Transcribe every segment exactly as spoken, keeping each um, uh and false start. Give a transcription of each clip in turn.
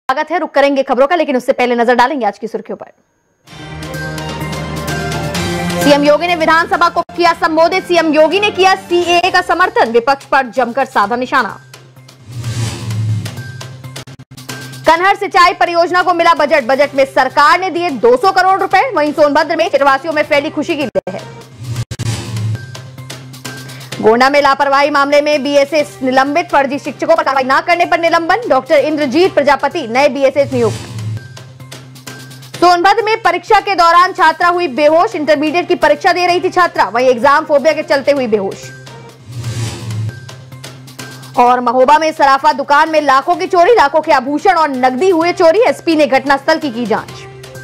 स्वागत है। रुक करेंगे खबरों का, लेकिन उससे पहले नजर डालेंगे आज की सुर्खियों पर। सीएम योगी ने विधानसभा को किया संबोधित। सीएम योगी ने किया सीएए का समर्थन, विपक्ष पर जमकर साधा निशाना। कनहर सिंचाई परियोजना को मिला बजट, बजट में सरकार ने दिए दो सौ करोड़ रुपए। वहीं सोनभद्र में क्षेत्रवासियों में फैली खुशी की लहर है। गोंडा में लापरवाही मामले में बीएसएस निलंबित, फर्जी शिक्षकों पर कार्रवाई न करने पर निलंबन। डॉक्टर इंद्रजीत प्रजापति नए बीएसएस नियुक्त। सोनभद्र में परीक्षा के दौरान छात्रा हुई बेहोश, इंटरमीडिएट की परीक्षा दे रही थी छात्रा, वहीं एग्जाम फोबिया के चलते हुई बेहोश। और महोबा में सराफा दुकान में लाखों की चोरी, लाखों के आभूषण और नकदी हुए चोरी। एसपी ने घटनास्थल की की जांच।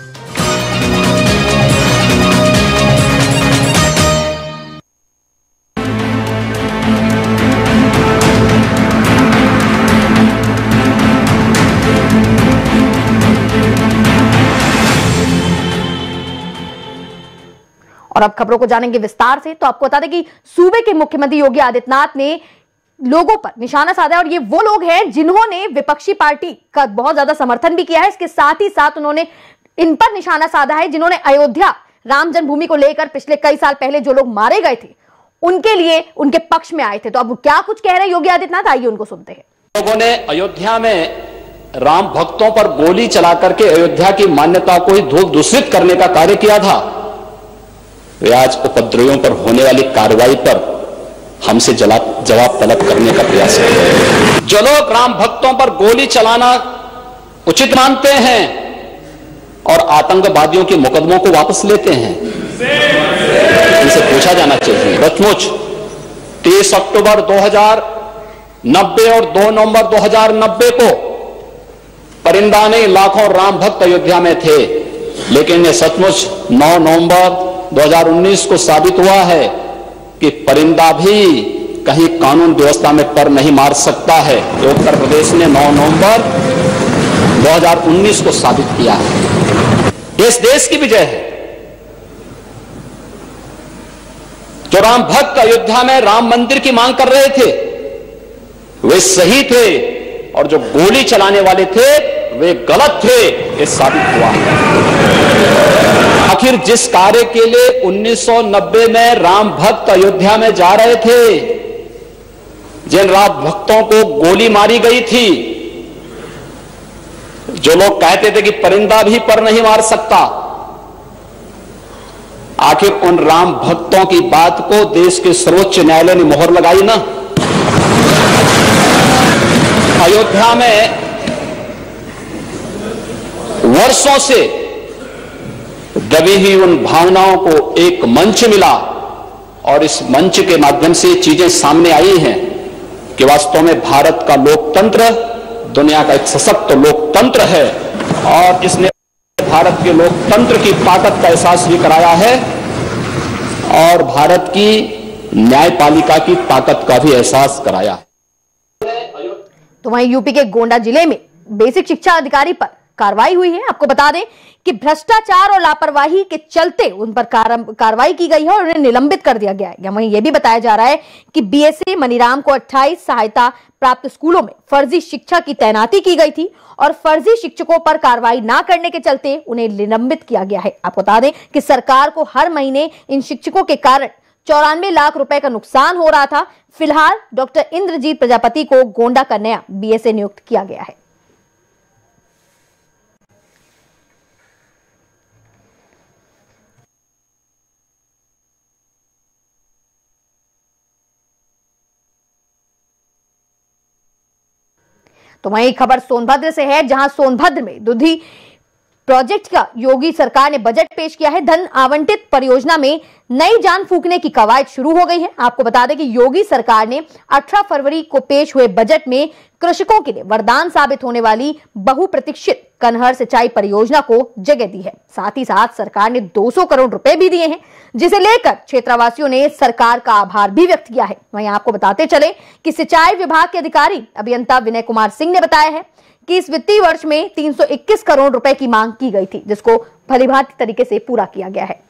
और अब खबरों को जानेंगे विस्तार से। तो आपको बता दें कि सूबे के मुख्यमंत्री योगी आदित्यनाथ ने लोगों पर निशाना साधा है, और ये वो लोग हैं जिन्होंने विपक्षी पार्टी का बहुत ज्यादा समर्थन भी किया है। इसके साथ ही साथ उन्होंने इन पर निशाना साधा है जिन्होंने अयोध्या राम जन्मभूमि को लेकर पिछले कई साल पहले जो लोग मारे गए थे उनके लिए उनके पक्ष में आए थे। तो अब क्या कुछ कह रहे हैं योगी आदित्यनाथ, आइए उनको सुनते हैं। लोगों ने अयोध्या में राम भक्तों पर गोली चला करके अयोध्या की मान्यता को ही धूल दूषित करने का कार्य किया था। वे आज उपद्रवियों पर होने वाली कार्रवाई पर हमसे जवाब तलब करने का प्रयास कर रहे हैं। जो लोग राम भक्तों पर गोली चलाना उचित मानते हैं और आतंकवादियों के मुकदमों को वापस लेते हैं, इनसे पूछा जाना चाहिए सचमुच तीस अक्टूबर दो हज़ार नब्बे और दो नवंबर दो हज़ार नब्बे को परिंदा ने लाखों राम भक्त अयोध्या में थे, लेकिन ये सचमुच नौ नवंबर दो हज़ार उन्नीस को साबित हुआ है कि परिंदा भी कहीं कानून व्यवस्था में पर नहीं मार सकता है। उत्तर प्रदेश ने नौ नवंबर दो हज़ार उन्नीस को साबित किया है। इस देश की विजय है। जो राम भक्त अयोध्या में राम मंदिर की मांग कर रहे थे वे सही थे, और जो गोली चलाने वाले थे वे गलत थे, ये साबित हुआ है। आखिर जिस कार्य के लिए उन्नीस सौ नब्बे में राम भक्त अयोध्या में जा रहे थे, जिन राम भक्तों को गोली मारी गई थी, जो लोग कहते थे कि परिंदा भी पर नहीं मार सकता, आखिर उन राम भक्तों की बात को देश के सर्वोच्च न्यायालय ने मोहर लगाई ना। अयोध्या में वर्षों से दबी हुई उन भावनाओं को एक मंच मिला, और इस मंच के माध्यम से चीजें सामने आई हैं कि वास्तव में भारत का लोकतंत्र दुनिया का एक सशक्त लोकतंत्र है, और इसने भारत के लोकतंत्र की ताकत का एहसास भी कराया है और भारत की न्यायपालिका की ताकत का भी एहसास कराया है। तो वहीं यूपी के गोंडा जिले में बेसिक शिक्षा अधिकारी पर कार्रवाई हुई है। आपको बता दें कि भ्रष्टाचार और लापरवाही के चलते उन पर कार्रवाई की गई है और उन्हें निलंबित कर दिया गया है। वहीं यह भी बताया जा रहा है कि बीएसए मनीराम को अट्ठाईस सहायता प्राप्त स्कूलों में फर्जी शिक्षा की तैनाती की गई थी, और फर्जी शिक्षकों पर कार्रवाई न करने के चलते उन्हें निलंबित किया गया है। आपको बता दें कि सरकार को हर महीने इन शिक्षकों के कारण चौरानवे लाख रुपए का नुकसान हो रहा था। फिलहाल डॉक्टर इंद्रजीत प्रजापति को गोंडा का नया बीएसए नियुक्त किया गया है। तो वहीं खबर सोनभद्र से है, जहां सोनभद्र में दुधी प्रोजेक्ट का योगी सरकार ने बजट पेश किया है। धन आवंटित परियोजना में नई जान फूंकने की कवायद शुरू हो गई है। आपको बता दें कि योगी सरकार ने अठारह फरवरी को पेश हुए बजट में कृषकों के लिए वरदान साबित होने वाली बहुप्रतीक्षित कनहर सिंचाई परियोजना को जगह दी है। साथ ही साथ सरकार ने दो सौ करोड़ रुपए भी दिए हैं, जिसे लेकर क्षेत्रवासियों ने सरकार का आभार भी व्यक्त किया है। वहीं आपको बताते चले कि सिंचाई विभाग के अधिकारी अभियंता विनय कुमार सिंह ने बताया है कि इस वित्तीय वर्ष में तीन सौ इक्कीस करोड़ रुपए की मांग की गई थी, जिसको भलीभांति तरीके से पूरा किया गया है।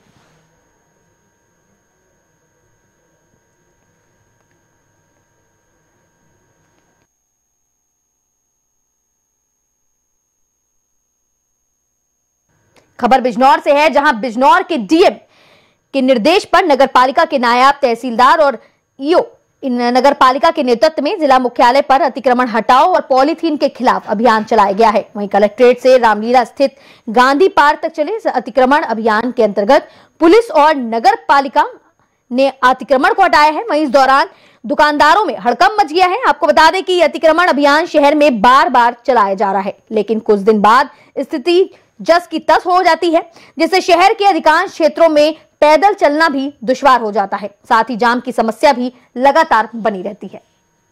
खबर बिजनौर से है, जहां बिजनौर के डीएम के निर्देश पर नगर पालिका के नायब तहसीलदार और ईओ इन नगर पालिका के नेतृत्व में जिला मुख्यालय पर अतिक्रमण हटाओ और पॉलीथीन के खिलाफ अभियान चलाया गया है। वहीं कलेक्ट्रेट से रामलीला स्थित गांधी पार्क तक चले इस अतिक्रमण अभियान के अंतर्गत पुलिस और नगर पालिका ने अतिक्रमण को हटाया है। वहीं इस दौरान दुकानदारों में हड़कंप मच गया है। आपको बता दें कि अतिक्रमण अभियान शहर में बार बार चलाया जा रहा है, लेकिन कुछ दिन बाद स्थिति जस की तस हो जाती है, जिससे शहर के अधिकांश क्षेत्रों में पैदल चलना भी दुश्वार हो जाता है। साथ ही जाम की समस्या भी लगातार बनी रहती है।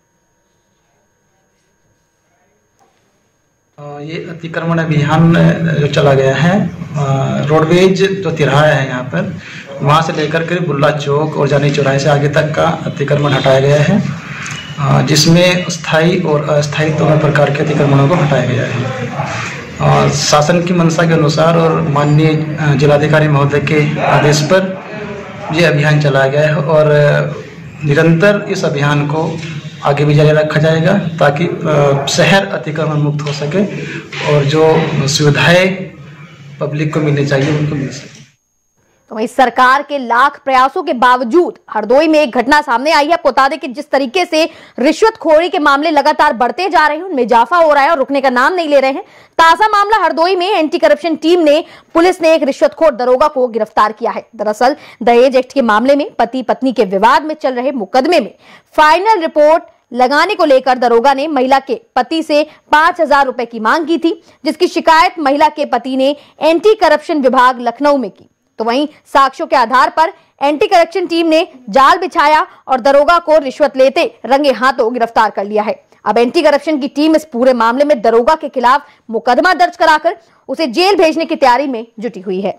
ये अतिक्रमण अभियान जो चला गया है, रोडवेज जो तिराहा है यहाँ पर, वहाँ से लेकर के बुल्ला चौक और जानी चौराहे से आगे तक का अतिक्रमण हटाया गया है, जिसमें स्थायी और अस्थायी दोनों प्रकार के अतिक्रमणों को हटाया गया है। और शासन की मंशा के अनुसार और माननीय जिलाधिकारी महोदय के आदेश पर ये अभियान चलाया गया है और निरंतर इस अभियान को आगे भी जारी रखा जाएगा, ताकि शहर अतिक्रमण मुक्त हो सके और जो सुविधाएं पब्लिक को मिलनी चाहिए उनको मिल सके। तो वहीं सरकार के लाख प्रयासों के बावजूद हरदोई में एक घटना सामने आई है। आपको बता दें कि जिस तरीके से रिश्वतखोरी के मामले लगातार बढ़ते जा रहे हैं, उनमें इजाफा हो रहा है और रुकने का नाम नहीं ले रहे हैं। ताजा मामला हरदोई में एंटी करप्शन टीम ने पुलिस ने एक रिश्वतखोर दरोगा को गिरफ्तार किया है। दरअसल दहेज एक्ट के मामले में पति पत्नी के विवाद में चल रहे मुकदमे में फाइनल रिपोर्ट लगाने को लेकर दरोगा ने महिला के पति से पांच हजार रुपए की मांग की थी, जिसकी शिकायत महिला के पति ने एंटी करप्शन विभाग लखनऊ में की। तो वहीं साक्ष्यों के आधार पर एंटी करप्शन टीम ने जाल बिछाया और दरोगा को रिश्वत लेते रंगे हाथों गिरफ्तार कर लिया है। अब एंटी करप्शन की टीम इस पूरे मामले में दरोगा के खिलाफ मुकदमा दर्ज कराकर उसे जेल भेजने की तैयारी में जुटी हुई है।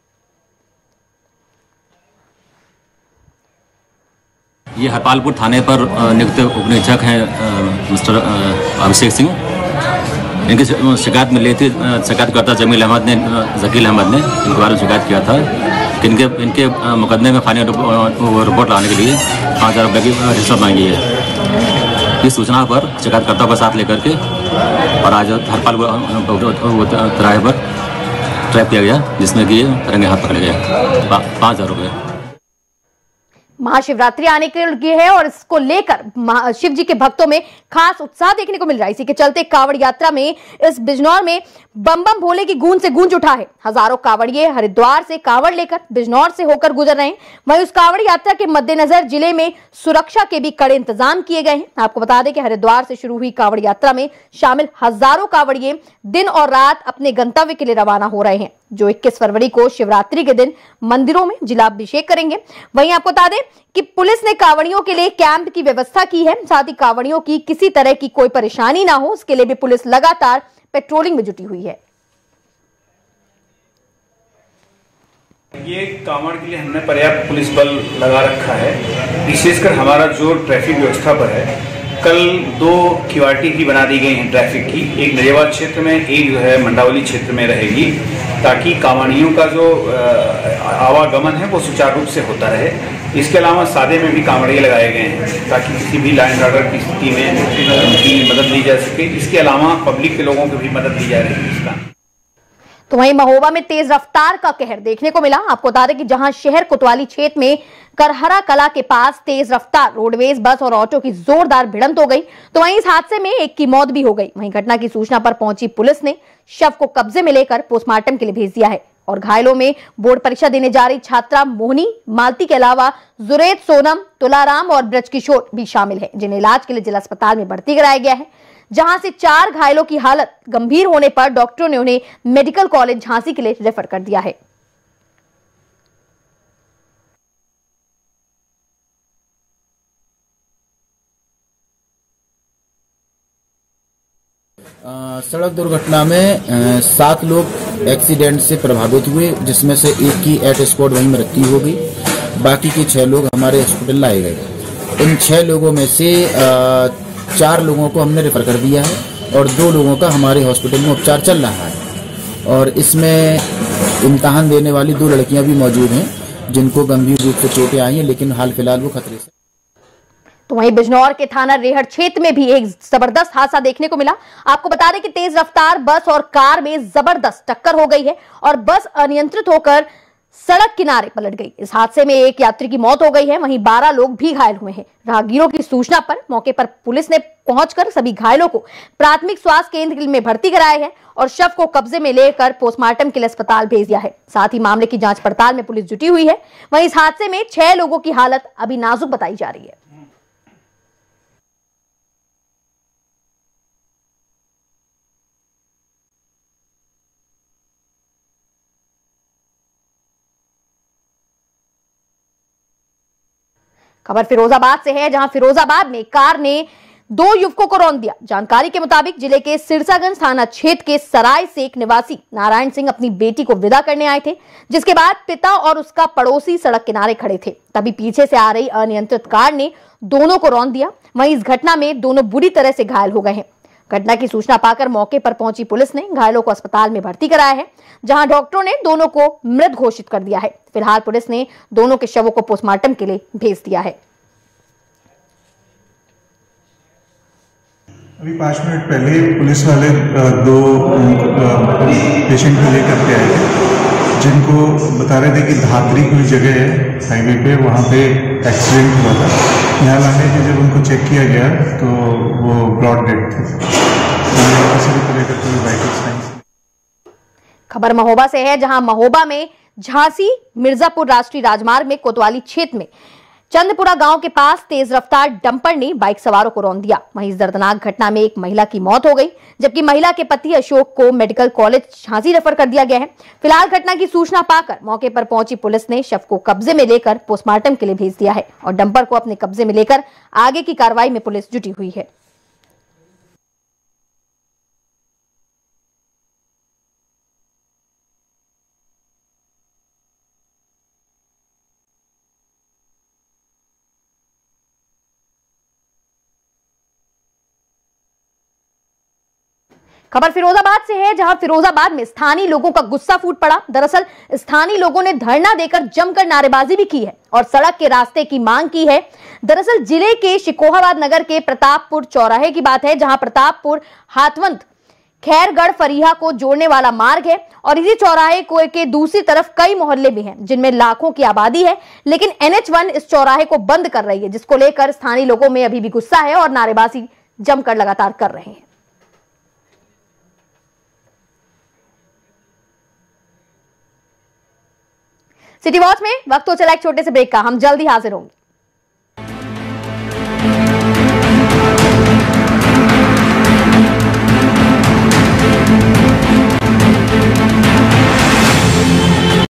ये हरपालपुर थाने पर नियुक्त उप निरीक्षक हैं मिस्टर अभिषेक सिंह। इनकी शिकायत मिली थी, शिकायतकर्ता जमील अहमद ने, जकील अहमद ने इनके बारे में शिकायत किया था कि इनके इनके मुकदमे में फाइनल रिपोर्ट लाने के लिए पाँच हज़ार रुपये की रिश्वत मांगी है। इस सूचना पर शिकायतकर्ता को साथ लेकर के और आज हरपालपुर तिराहे पर ट्रैप किया गया, जिसमें कि रंगे हाथ पकड़े गए पाँच हज़ार रुपये। महाशिवरात्रि आने के लिए है और इसको लेकर शिव जी के भक्तों में खास उत्साह देखने को मिल रहा है। इसी के चलते कावड़ यात्रा में इस बिजनौर में बम बम भोले की गूंज से गूंज उठा है। हजारों कावड़िए हरिद्वार से कावड़ लेकर बिजनौर से होकर गुजर रहे हैं। वहीं उस कावड़ यात्रा के मद्देनजर जिले में सुरक्षा के भी कड़े इंतजाम किए गए हैं। आपको बता दें कि हरिद्वार से शुरू हुई कावड़ यात्रा में शामिल हजारों कावड़िए दिन और रात अपने गंतव्य के लिए रवाना हो रहे हैं, जो इक्कीस फरवरी को शिवरात्रि के दिन मंदिरों में जिलाभिषेक करेंगे। वहीं आपको बता दें कि पुलिस ने कावड़ियों के लिए कैंप की व्यवस्था की है। साथ ही कावड़ियों की किसी तरह की कोई परेशानी ना हो, इसके लिए भी पुलिस लगातार पेट्रोलिंग में जुटी हुई है। ये कांवड़ के लिए हमने पर्याप्त पुलिस बल लगा रखा है। विशेषकर हमारा जो ट्रैफिक व्यवस्था पर है, कल दो क्यूआरटी की बना दी गई है ट्रैफिक की, एक नरेवाल क्षेत्र में, एक जो है मंडावली क्षेत्र में रहेगी, ताकि कांवड़ियों का जो आवागमन है वो सुचारू रूप से होता रहे। इसके अलावा सादे में भी कांवड़िए लगाए गए हैं ताकि किसी भी लाइन ऑर्डर की स्थिति में उनकी मदद ली जा सके। इसके अलावा पब्लिक के लोगों की भी मदद ली जा रही है इसका। तो वहीं महोबा में तेज रफ्तार का कहर देखने को मिला। आपको बता दें कि जहां शहर कोतवाली क्षेत्र में करहरा कला के पास तेज रफ्तार रोडवेज बस और ऑटो की जोरदार भिड़ंत हो गई, तो वहीं इस हादसे में एक की मौत भी हो गई। वहीं घटना की सूचना पर पहुंची पुलिस ने शव को कब्जे में लेकर पोस्टमार्टम के लिए भेज दिया है और घायलों में बोर्ड परीक्षा देने जा रही छात्रा मोहनी मालती के अलावा जुरेद, सोनम, तुलाराम और ब्रजकिशोर भी शामिल है, जिन्हें इलाज के लिए जिला अस्पताल में भर्ती कराया गया है। जहां से चार घायलों की हालत गंभीर होने पर डॉक्टरों ने उन्हें मेडिकल कॉलेज झांसी के लिए रेफर कर दिया है। सड़क दुर्घटना में सात लोग एक्सीडेंट से प्रभावित हुए, जिसमें से एक की एट स्पॉट वहीं मृत्यु हो गई। बाकी के छह लोग हमारे हॉस्पिटल लाए गए। इन छह लोगों में से आ, चार लोगों को हमने रेफर कर दिया है और दो लोगों का हमारे हॉस्पिटल में उपचार चल रहा है। और इसमें इम्तिहान देने वाली दो लड़कियां भी मौजूद हैं, जिनको गंभीर रूप से चोटें आई हैं, लेकिन हाल फिलहाल वो खतरे से। तो वहीं बिजनौर के थाना रेहड़ क्षेत्र में भी एक जबरदस्त हादसा देखने को मिला। आपको बता दें कि तेज रफ्तार बस और कार में जबरदस्त टक्कर हो गई है और बस अनियंत्रित होकर सड़क किनारे पलट गई। इस हादसे में एक यात्री की मौत हो गई है, वहीं बारह लोग भी घायल हुए हैं। राहगीरों की सूचना पर मौके पर पुलिस ने पहुंचकर सभी घायलों को प्राथमिक स्वास्थ्य केंद्र में भर्ती कराया है और शव को कब्जे में लेकर पोस्टमार्टम के लिए अस्पताल भेज दिया है। साथ ही मामले की जांच पड़ताल में पुलिस जुटी हुई है। वहीं इस हादसे में छह लोगों की हालत अभी नाजुक बताई जा रही है। खबर फिरोजाबाद से है, जहां फिरोजाबाद में कार ने दो युवकों को रौंद दिया। जानकारी के मुताबिक जिले के सिरसागंज थाना क्षेत्र के सराय सेक निवासी नारायण सिंह अपनी बेटी को विदा करने आए थे, जिसके बाद पिता और उसका पड़ोसी सड़क किनारे खड़े थे। तभी पीछे से आ रही अनियंत्रित कार ने दोनों को रौंद दिया। वहीं इस घटना में दोनों बुरी तरह से घायल हो गए हैं। घटना की सूचना पाकर मौके पर पहुंची पुलिस ने घायलों को अस्पताल में भर्ती कराया है, जहां डॉक्टरों ने दोनों को मृत घोषित कर दिया है। फिलहाल पुलिस ने दोनों के शवों को पोस्टमार्टम के लिए भेज दिया है। अभी पाँच मिनट पहले पुलिस वाले दो पेशेंट को लेकर के आए थे, जिनको बता रहे थे कि धात्री कोई जगह है हाईवे पे, वहाँ पे एक्सीडेंट हुआ था। यहाँ लाने के जब उनको चेक किया गया तो वो ब्रॉड डेड थे। किसी भी तरह का कोई वाइटल साइंस। खबर महोबा से है, जहां महोबा में झांसी मिर्जापुर राष्ट्रीय राजमार्ग में कोतवाली क्षेत्र में चंदपुरा गांव के पास तेज रफ्तार डंपर ने बाइक सवारों को रौंद दिया। वहीं इस दर्दनाक घटना में एक महिला की मौत हो गई, जबकि महिला के पति अशोक को मेडिकल कॉलेज झांसी रेफर कर दिया गया है। फिलहाल घटना की सूचना पाकर मौके पर पहुंची पुलिस ने शव को कब्जे में लेकर पोस्टमार्टम के लिए भेज दिया है और डंपर को अपने कब्जे में लेकर आगे की कार्रवाई में पुलिस जुटी हुई है। खबर फिरोजाबाद से है, जहां फिरोजाबाद में स्थानीय लोगों का गुस्सा फूट पड़ा। दरअसल स्थानीय लोगों ने धरना देकर जमकर नारेबाजी भी की है और सड़क के रास्ते की मांग की है। दरअसल जिले के शिकोहाबाद नगर के प्रतापपुर चौराहे की बात है, जहां प्रतापपुर हाथवंत खैरगढ़ फरीहा को जोड़ने वाला मार्ग है और इसी चौराहे को के दूसरी तरफ कई मोहल्ले भी हैं, जिनमें लाखों की आबादी है। लेकिन एन एच वन इस चौराहे को बंद कर रही है, जिसको लेकर स्थानीय लोगों में अभी भी गुस्सा है और नारेबाजी जमकर लगातार कर रहे हैं। सिटी वॉच में वक्त हो चला एक छोटे से ब्रेक का, हम जल्दी हाजिर होंगे।